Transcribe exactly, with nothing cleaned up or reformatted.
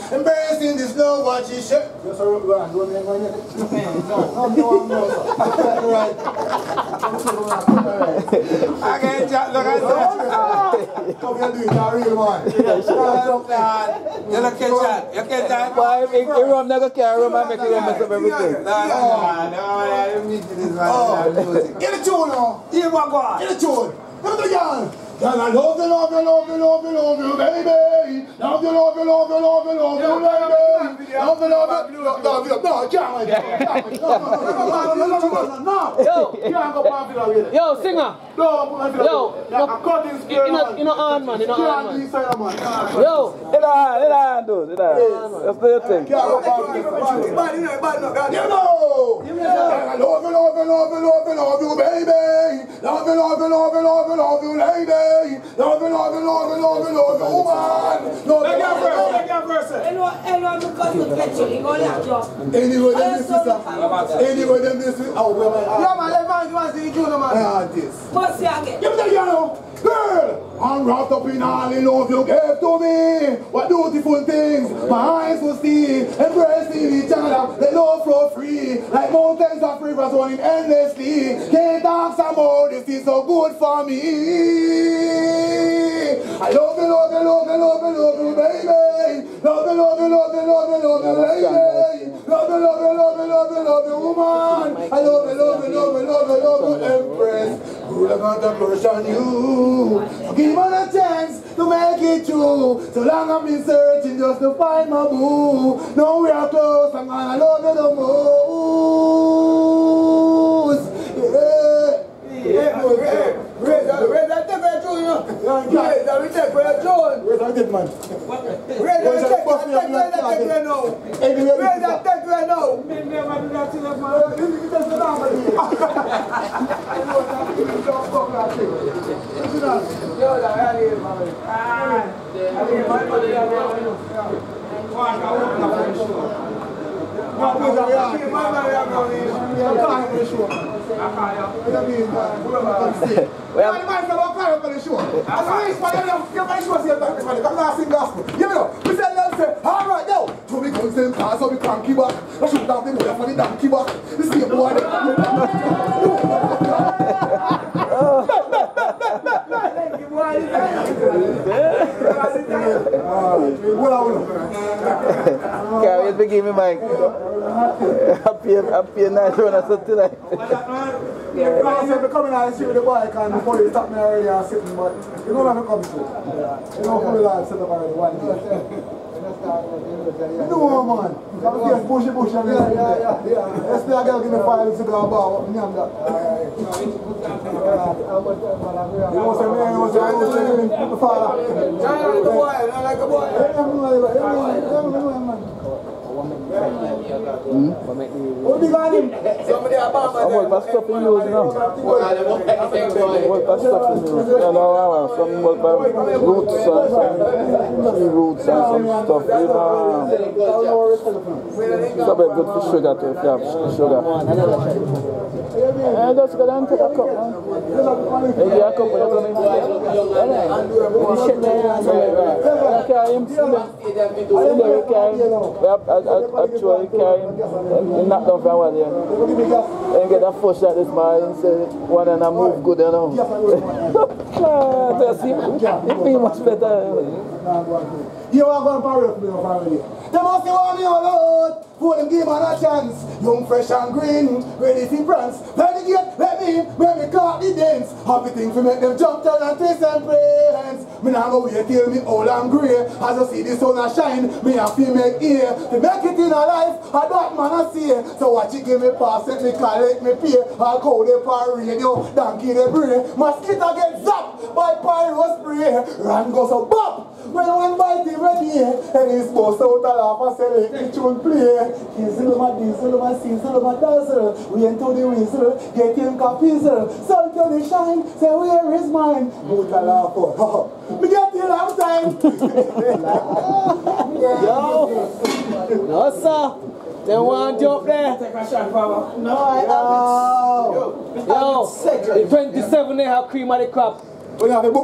embracing this love, what she said. Yes, sir, go on, go on, go on. No, no, no, right. I can't chat, look at that. Come here, do it, you're real man. You look at that, you get that. Why, if you run, never carry rum and make you mess up everything. No, no, no, I don't need this man. Get a tune now. Get a tune. Come to the gun. Girl, I love you, love you, love you, love you, love you, baby. Love you, love you, love you, love you, love you, baby. Love you, love you, love you. No, I can't. No, no, no, no, no. Yo, you can't go Pamphila with it. Yo, singer. No, I'm Yo, I'm cutting square, man. You know hard, man. You know hard, man. Yo, It on, it on, dude. It on. That's the your thing. You know. I love you, love you, love you, love you, love you, baby. Love you, love you, love you, love you, love you, lady. Love you, love you, love you, love you, love you, woman. Love you, love you. Hello, hello, because you get you, you go like you. Anyway, them this is Anyway, them this is oh, where am I? Yeah, man, let man, you want to see you, man. Ah, this. What's the again? Give me the yellow. Girl, I'm wrapped up in all the love you gave to me. What beautiful things my eyes will see. Embracing each other, the love flow free. Like mountains of rivers running endlessly. Can't ask about this, is so good for me. I love you, love you, love you, love you, love you, baby. Love you, love you, love you, love you, love you, baby. Love you, love you, love you, love you, love you, woman. I love you, love you, love you, love you, love you, empress. Girl, I got a crush on you. Give me a chance to make it true. So long I've been searching just to find my boo. Now we are close, I'm gonna love you the most. Yeah. Yeah, yeah. Where's that? Where's that temperature, you know? Where's that temperature? Where's that temperature, man? Where's that temperature? Where's that temperature now? Where's that temperature now? Maybe I'm going to do that to you, man. You can just go down with me. Yo, that's really, man. Ah. I mean, my body, I don't know. No, because I am here, my body, I'm going to I'm calling for the show. I'm calling for the show. Well, I'm calling for the show. I'm for the show. I'm not singing gospel. You know, we said, let's say, all right, yo. So we come to the car, so we can't keep back. I should down the boy for the donkey back. The same boy. Carry it, give me mic. Happy, happy night run or something like that. I said, coming out and see with the bike and the police stop me already and sitting, but you know what I'm coming to. You know who will have set up already one day. You know, man. I'm just pushy, pushy. Yeah, yeah, yeah. yeah. Let's play a girl give me five to go about. You know that. You know what I'm saying? You know what I'm saying? Put the father. I like a boy. I like a boy. Hmm? What do you got him? Somebody about my I'm all stuff in use now. What stuff in use? No, no, no. Some roots and some roots and some stuff. You know. It's a bit good for sugar too, if you have sugar. Yeah, just go down and take a cup, man. You get a cup when you're going to shit there. You carry him, see there. See there, you carry him. I try to carry him. You knock down from one there. And get a fush at this man and say, one and I move good, you know. It feels much better. You are going to party with me, your family. They must be want me all out. For them give man a chance. Young, fresh and green, ready for prance. Let the gate, let me in, let me clock the dance. Happy thing to make them jump, turn and twist and praise. Me nah go wait till me old and grey. As I see the sun a shine, me have to make ear. To make it in a life, a that man a see. So watch it give me pass, let me collect me pay. I'll call the power radio, donkey the bray. Mosquito get zapped by pyro spray. Run goes a bop. When one bite him ready, and he's supposed to laugh and say, let the tune play. Diesel my diesel, my diesel, my dazzle. We into the whistle, get him capizzle. Sun to the shine, say where is mine? Move the laugh for. We get you long time. Yo, no sir. They want to jump there. Take a shot, Papa. No, I haven't. Yo, yo, the twenty-seven they have cream of the crop. We have a book.